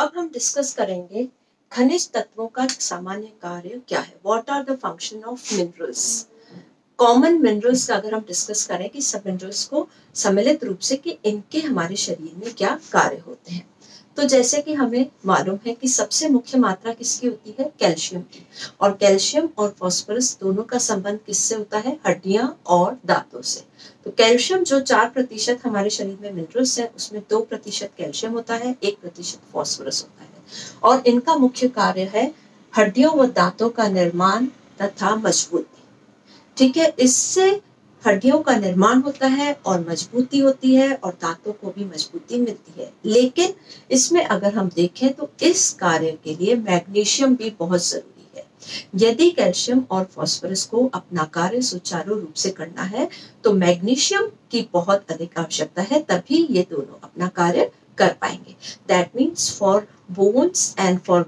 अब हम डिस्कस करेंगे खनिज तत्वों का सामान्य कार्य क्या है। What are the function of minerals. Common minerals का अगर हम डिस्कस करें कि सब मिनरल्स को सम्मिलित रूप से कि इनके हमारे शरीर में क्या कार्य होते हैं, तो जैसे कि हमें मालूम है कि सबसे मुख्य मात्रा किसकी होती है, कैल्शियम की। और कैल्शियम और फास्फोरस दोनों का संबंध किससे होता है, हड्डियां और दांतों से। तो कैल्शियम जो 4% हमारे शरीर में मिनरल्स है, उसमें 2% कैल्शियम होता है, 1% फास्फोरस होता है। और इनका मुख्य कार्य है हड्डियों व दांतों का निर्माण तथा मजबूती। ठीक है, इससे हड्डियों का निर्माण होता है और मजबूती होती है और दांतों को भी मजबूती मिलती है। लेकिन इसमें अगर हम देखें तो इस कार्य के लिए मैग्नीशियम भी बहुत जरूरी है। यदि कैल्शियम और फास्फोरस को अपना कार्य सुचारू रूप से करना है तो मैग्नीशियम की बहुत अधिक आवश्यकता है, तभी ये दोनों अपना कार्य कर पाएंगे। That means for bones and for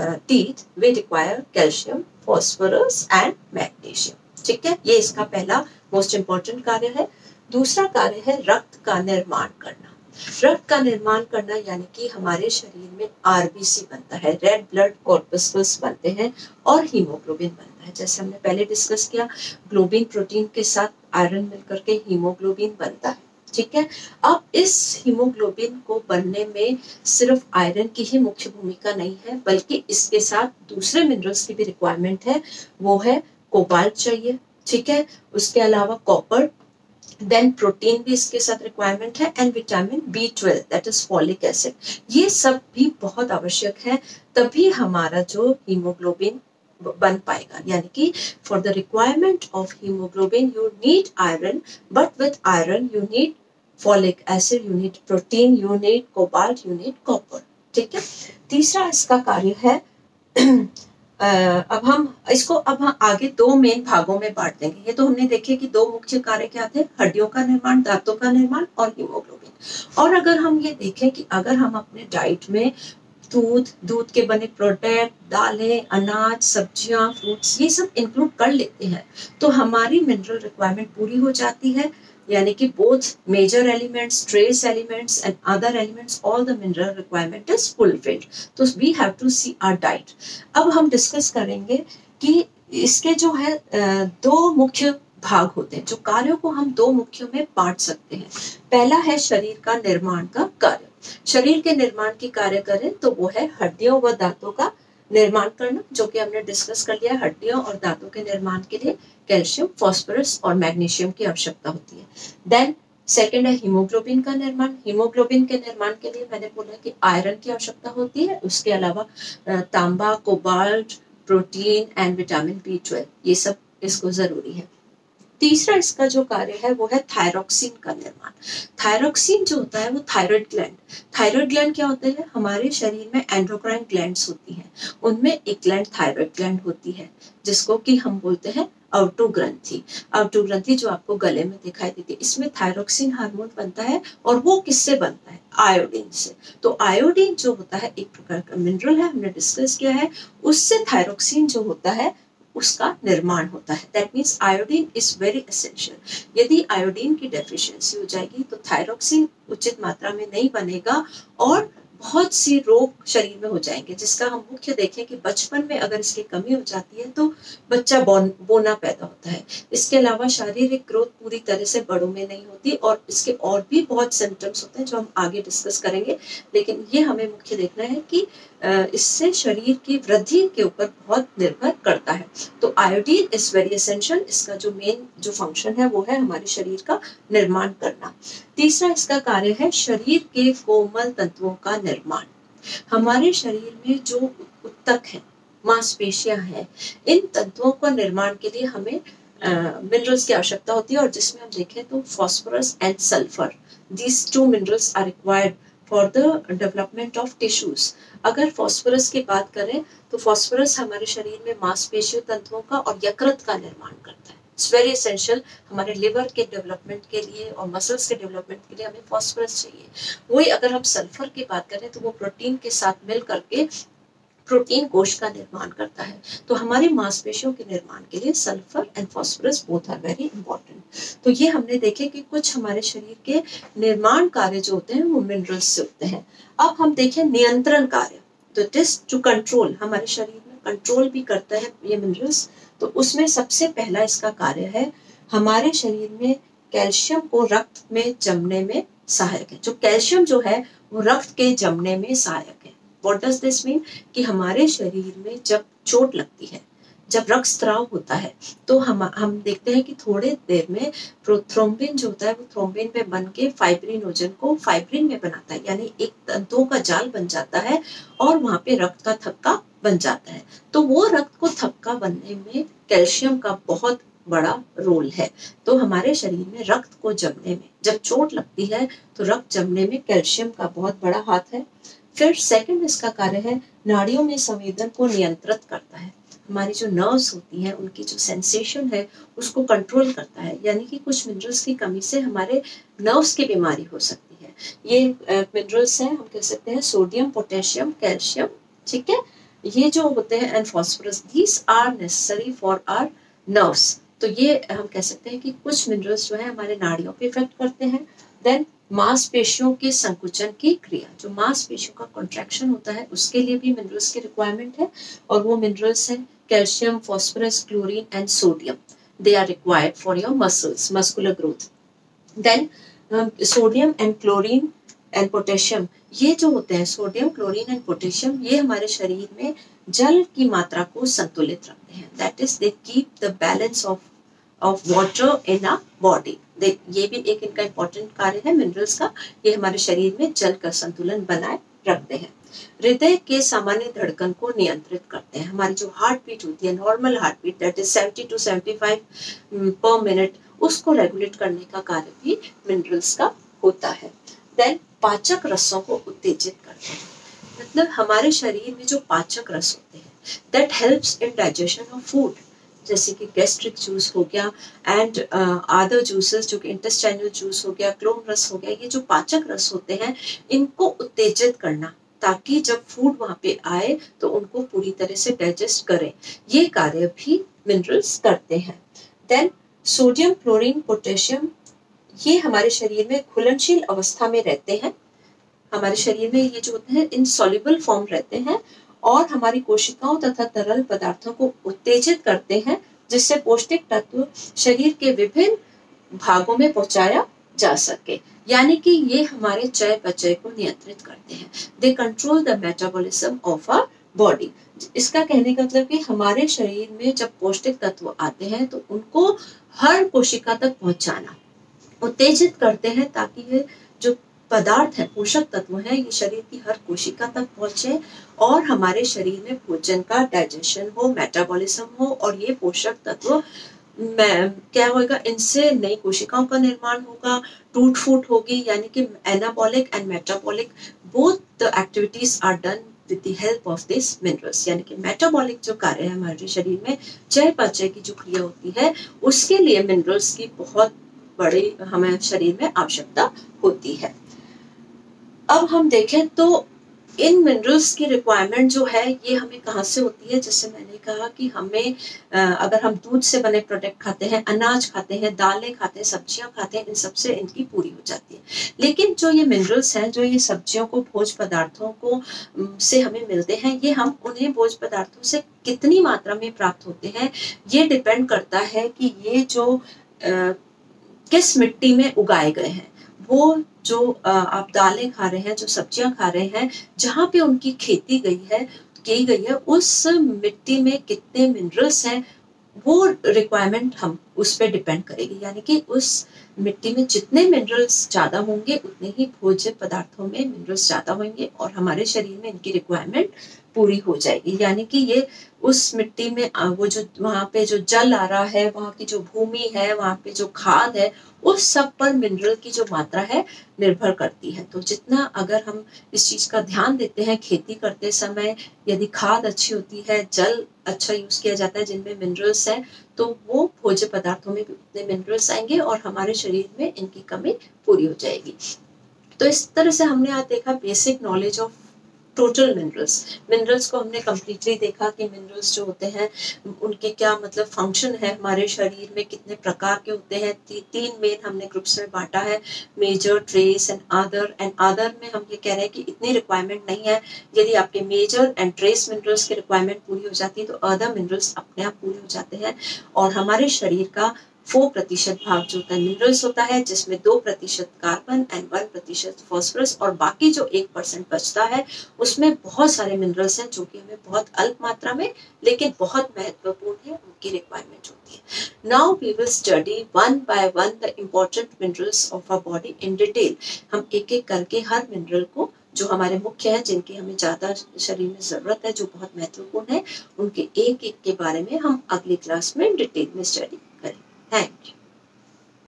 teeth we require calcium, phosphorus and magnesium. ठीक है, ये इसका पहला मोस्ट इंपॉर्टेंट कार्य है। दूसरा कार्य है रक्त का निर्माण करना। रक्त का निर्माण करना यानी कि हमारे शरीर में आरबीसी बनता है, रेड ब्लड कॉर्पस्कल्स बनते हैं और हीमोग्लोबिन बनता है। जैसे हमने पहले डिस्कस किया, ग्लोबिन प्रोटीन के साथ आयरन मिलकर के हीमोग्लोबिन बनता है। ठीक है, अब इस हीमोग्लोबिन को बनने में सिर्फ आयरन की ही मुख्य भूमिका नहीं है, बल्कि इसके साथ दूसरे मिनरल्स की भी रिक्वायरमेंट है। वो है कोबाल्ट चाहिए, ठीक है, उसके अलावा कॉपर, देन प्रोटीन भी इसके साथ रिक्वायरमेंट है, and vitamin B12 that is folic acid. ये सब भी बहुत आवश्यक है, तभी हमारा जो हीमोग्लोबिन बन पाएगा। यानी कि for the requirement of haemoglobin you need iron, but with iron you need folic acid, you need protein, you need cobalt, you need copper. ठीक है, तीसरा इसका कार्य है अब हम इसको आगे दो मेन भागों में बांट देंगे। ये तो हमने देखे कि दो मुख्य कार्य क्या थे, हड्डियों का निर्माण, दांतों का निर्माण और हीमोग्लोबिन। और अगर हम ये देखें कि अगर हम अपने डाइट में दूध के बने प्रोडक्ट, दालें, अनाज, सब्जियां, फ्रूट्स, ये सब इंक्लूड कर लेते हैं तो हमारी मिनरल रिक्वायरमेंट पूरी हो जाती है। यानी कि both major elements, trace elements and other elements, all the mineral requirement is fulfilled. तो we have to see our diet. अब हम डिस्कस करेंगे कि इसके जो है दो मुख्य भाग होते हैं, जो कार्यों को हम दो मुख्यों में बांट सकते हैं। पहला है शरीर का निर्माण का कार्य। शरीर के निर्माण की कार्य करें तो वो है हड्डियों व दांतों का निर्माण करना, जो कि हमने डिस्कस कर लिया। हड्डियों और दांतों के निर्माण के लिए कैल्शियम, फास्फोरस और मैग्नीशियम की आवश्यकता होती है। देन सेकेंड है हीमोग्लोबिन का निर्माण। हीमोग्लोबिन के निर्माण के लिए मैंने बोला कि आयरन की आवश्यकता होती है, उसके अलावा तांबा, cobalt, protein and vitamin B12, ये सब इसको जरूरी है। तीसरा इसका जो कार्य है वो है थायरोक्सिन का निर्माण। थायरोक्सिन जो होता है वो थायराइड ग्लैंड क्या होते हैं, हमारे शरीर में एंडोक्राइन ग्लैंड्स होती हैं, उनमें एक ग्लैंड थायराइड ग्लैंड होती है, जिसको कि हम बोलते हैं आउटो ग्रंथि जो आपको गले में दिखाई देती है। इसमें थायरोक्सिन हार्मोन बनता है और वो किससे बनता है, आयोडीन से। तो आयोडीन जो होता है एक प्रकार का मिनरल है, हमने डिस्कस किया है, उससे थायरोक्सिन जो होता है उसका निर्माण होता है। That means iodine is very essential. यदि आयोडीन की डेफिशिएंसी हो जाएगी तो थायरोक्सिन उचित मात्रा में नहीं बनेगा और बहुत सी रोग शरीर में हो जाएंगे, जिसका हम मुख्य देखें कि बचपन में अगर इसकी कमी हो जाती है तो बच्चा बोना पैदा होता है। इसके अलावा शारीरिक ग्रोथ पूरी तरह से बड़ों में नहीं होती और इसके और भी बहुत सिम्टम्स होते हैं जो हम आगे डिस्कस करेंगे, लेकिन ये हमें मुख्य देखना है कि इससे शरीर की वृद्धि के ऊपर बहुत निर्भर करता है। तो आयोडीन इज वेरी एसेंशियल। इसका जो मेन जो फंक्शन है वो है हमारे शरीर का निर्माण करना। तीसरा इसका कार्य है शरीर के कोमल तंतुओं का निर्माण। हमारे शरीर में जो ऊतक है, मांसपेशियां हैं, इन तंतुओं का निर्माण के लिए हमें मिनरल्स की आवश्यकता होती है, और जिसमें हम देखें तो phosphorus and sulphur, these two minerals are required for the development of tissues. अगर फास्फोरस की बात करें तो फास्फोरस हमारे शरीर में मांसपेशियों तंतुओं का और यकृत का निर्माण करता है। It's very essential. हमारे लिवर के डेवलपमेंट के लिए और मसल्स के डेवलपमेंट के लिए हमें फास्फोरस चाहिए। वही अगर हम सल्फर की बात करें तो वो प्रोटीन के साथ मिल करके प्रोटीन कोश का निर्माण करता है। तो हमारी मांसपेशियों के निर्माण के लिए sulphur and phosphorus both are very important. तो ये हमने देखे कि कुछ हमारे शरीर के निर्माण कार्य जो होते हैं वो मिनरल्स से होते हैं। अब हम देखें नियंत्रण कार्य, तो दिस टू कंट्रोल, हमारे शरीर में कंट्रोल भी करता है ये मिनरल्स। तो उसमें सबसे पहला इसका कार्य है हमारे शरीर में कैल्शियम को रक्त में जमने में सहायक है। जो कैल्शियम जो है वो रक्त के जमने में सहायक है। What does this mean? कि हमारे शरीर में जब चोट लगती है, जब रक्तस्राव होता है, तो हम देखते हैं कि थोड़े देर में थ्रोम्बिन जो होता है वो थ्रोम्बिन में बन के फाइब्रिनोजन को फाइब्रिन में बनाता है, यानी एक तंतुओं का जाल बन जाता है और वहां पे रक्त का थक्का बन जाता है। तो वो रक्त को थक्का बनने में कैल्शियम का बहुत बड़ा रोल है। तो हमारे शरीर में रक्त को जमने में, जब चोट लगती है तो रक्त जमने में कैल्शियम का बहुत बड़ा हाथ है। फिर सेकंड इसका कार्य है नाड़ियों में संवेदन को नियंत्रित करता है। हमारी जो नर्व्स होती हैं उनकी जो सेंसेशन है उसको कंट्रोल करता है, यानी कि कुछ मिनरल्स की कमी से हमारे नर्व्स की बीमारी हो सकती है। ये मिनरल्स हैं, हम कह सकते हैं सोडियम, पोटेशियम, कैल्शियम, ठीक है, ये जो होते हैं and phosphorus, these are necessary for our nerves. तो ये हम कह सकते हैं कि कुछ मिनरल्स जो है हमारे नाड़ियों पे इफेक्ट करते हैं। देन मांसपेशियों के संकुचन की क्रिया, जो मांसपेशियों का कॉन्ट्रैक्शन होता है उसके लिए भी मिनरल्स की रिक्वायरमेंट है, और वो मिनरल्स हैं calcium, phosphorus, chlorine and sodium. They are required for your muscles, muscular growth. Then sodium and chlorine and potassium, ये जो होते हैं सोडियम, क्लोरीन एंड पोटेशियम, ये हमारे शरीर में जल की मात्रा को संतुलित रखते हैं। That is they keep the balance of water in a body. ये भी एक इनका इंपॉर्टेंट कार्य है मिनरल्स का, ये हमारे शरीर में जल का संतुलन बनाए रखते हैं। हृदय के सामान्य धड़कन को नियंत्रित करते हैं। हमारी जो हार्ट बीट होती है, normal heart beat, that is 70 to 75 पर मिनट, उसको रेगुलेट करने का कार्य भी मिनरल्स का होता है। देन पाचक रसों को उत्तेजित करते हैं, मतलब हमारे शरीर में जो पाचक रस होते हैं that helps in digestion of food, जैसे कि गैस्ट्रिक जूस हो गया एंड अदर जूसेस, जो कि इंटेस्टाइनल जूस हो गया, क्लोन रस हो गया, ये जो पाचक रस होते हैं इनको उत्तेजित करना, ताकि जब फूड वहां पे आए तो उनको पूरी तरह से डाइजेस्ट करें, ये कार्य भी मिनरल्स करते हैं। देन सोडियम, क्लोरीन, पोटेशियम, ये हमारे शरीर में घुलनशील अवस्था में रहते हैं। हमारे शरीर में ये जो होते हैं इनसॉल्युबल फॉर्म रहते हैं और हमारी कोशिकाओं तथा तरल पदार्थों को उत्तेजित करते हैं, जिससे पौष्टिक तत्व शरीर के विभिन्न भागों में पहुंचाया जा सके। यानी कि ये हमारे चयापचय को नियंत्रित करते हैं। They control the metabolism of our body. इसका कहने का मतलब कि हमारे शरीर में जब पौष्टिक तत्व आते हैं तो उनको हर कोशिका तक पहुंचाना, उत्तेजित करते हैं, ताकि ये जो पदार्थ है, पोषक तत्व हैं, ये शरीर की हर कोशिका तक पहुंचे और हमारे शरीर में भोजन का डाइजेशन हो, मेटाबॉलिज्म हो, और ये पोषक तत्व क्या होगा, इनसे नई कोशिकाओं का निर्माण होगा, टूट फूट होगी, यानी कि anabolic and metabolic both the activities are done with the help of this minerals. यानी कि मेटाबॉलिक जो कार्य है हमारे शरीर में, चयापचय की जो क्रिया होती है, उसके लिए मिनरल्स की बहुत बड़ी हमें शरीर में आवश्यकता होती है। अब हम देखें तो इन मिनरल्स की रिक्वायरमेंट जो है ये हमें कहाँ से होती है। जैसे मैंने कहा कि हमें अगर हम दूध से बने प्रोडक्ट खाते हैं, अनाज खाते हैं, दालें खाते हैं, सब्जियां खाते हैं, इन सबसे इनकी पूरी हो जाती है। लेकिन जो ये मिनरल्स हैं, जो ये सब्जियों को, भोज्य पदार्थों को से हमें मिलते हैं, ये हम उन्हें भोज्य पदार्थों से कितनी मात्रा में प्राप्त होते हैं, ये डिपेंड करता है कि ये जो किस मिट्टी में उगाए गए हैं। वो जो आप दालें खा रहे हैं, जो सब्जियां खा रहे हैं, जहाँ पे उनकी खेती की गई है, उस मिट्टी में कितने मिनरल्स हैं, वो रिक्वायरमेंट हम उस पर डिपेंड करेगी। यानी कि उस मिट्टी में जितने मिनरल्स ज्यादा होंगे उतने ही भोज्य पदार्थों में मिनरल्स ज्यादा होंगे और हमारे शरीर में इनकी रिक्वायरमेंट पूरी हो जाएगी। यानी कि ये उस मिट्टी में वो जो वहाँ पे जो जल आ रहा है, वहाँ की जो भूमि है, वहाँ पे जो खाद है, उस सब पर मिनरल की जो मात्रा है निर्भर करती है। तो जितना अगर हम इस चीज का ध्यान देते हैं खेती करते समय, यदि खाद अच्छी होती है, जल अच्छा यूज किया जाता है जिनमें मिनरल्स है, तो वो भोज्य पदार्थों में भी उतने मिनरल्स आएंगे और हमारे शरीर में इनकी कमी पूरी हो जाएगी। तो इस तरह से हमने आज देखा basic knowledge of total minerals, minerals को हमने कम्प्लीटली देखा कि मिनरल्स जो होते हैं उनके क्या मतलब फंक्शन है, हमारे शरीर में कितने प्रकार के होते हैं। तीन मेन हमने ग्रुप्स में बांटा है, major, trace and other. And other में हम ये कह रहे हैं कि इतनी रिक्वायरमेंट नहीं है, यदि आपके मेजर एंड ट्रेस मिनरल्स की रिक्वायरमेंट पूरी हो जाती है तो अदर मिनरल्स अपने आप पूरे हो जाते हैं। और हमारे शरीर का 4% भाग जो होता है मिनरल्स होता है, जिसमें 2% कार्बन एंड 1% फॉस्फोरस, और बाकी जो 1% बचता है उसमें बहुत सारे मिनरल्स हैं जो कि हमें बहुत अल्प मात्रा में लेकिन बहुत महत्वपूर्ण है, उनकी रिक्वायरमेंट होती है। Now we will study one by one the important minerals of our body in detail. हम एक एक करके हर मिनरल को जो हमारे मुख्य है, जिनकी हमें ज्यादा शरीर में जरूरत है, जो बहुत महत्वपूर्ण है, उनके एक एक के बारे में हम अगली क्लास में डिटेल में स्टडी करें। Thank you.